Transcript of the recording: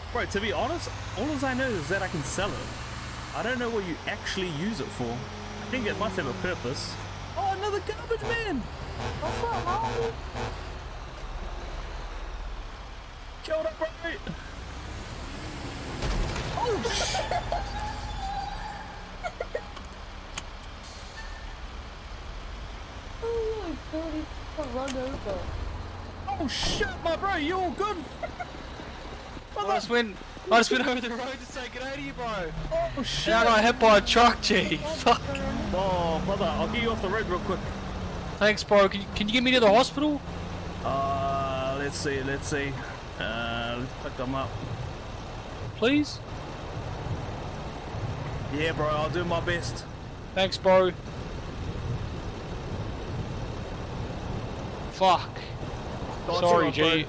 Bro, to be honest, all I know is that I can sell it. I don't know what you actually use it for. I think it must have a purpose. Oh, another garbage man! What's up, homie? Kill it, bro! Oh, Oh my god, he got run over. oh shit, my bro, you all good? I just went over the road to say good day to you, bro. Oh shit! And I got hit by a truck, G. Fuck. Oh, brother, I'll get you off the road real quick. Thanks, bro. Can you get me to the hospital? Let's see. Let's pick them up. Please? Yeah, bro, I'll do my best. Thanks, bro. Fuck. Don't Sorry, you, G. bro.